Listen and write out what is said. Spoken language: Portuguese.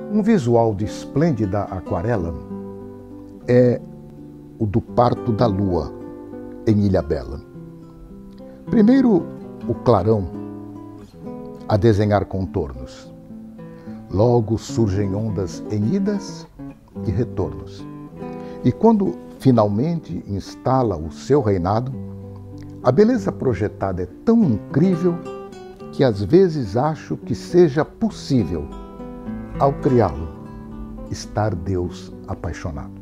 Um visual de esplêndida aquarela é o do parto da lua em Ilhabela. Primeiro, o clarão a desenhar contornos. Logo surgem ondas em idas e retornos. E quando finalmente instala o seu reinado, a beleza projetada é tão incrível que às vezes acho que seja possível, ao criá-lo, estar Deus apaixonado.